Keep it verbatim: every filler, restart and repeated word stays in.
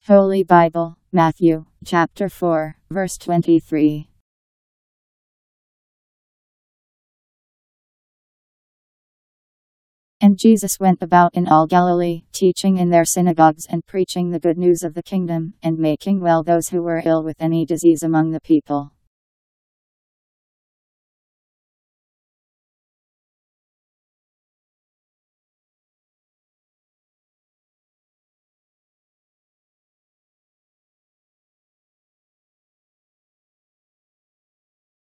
Holy Bible, Matthew, chapter four, verse twenty-three. And Jesus went about in all Galilee, teaching in their synagogues and preaching the good news of the kingdom, and making well those who were ill with any disease among the people.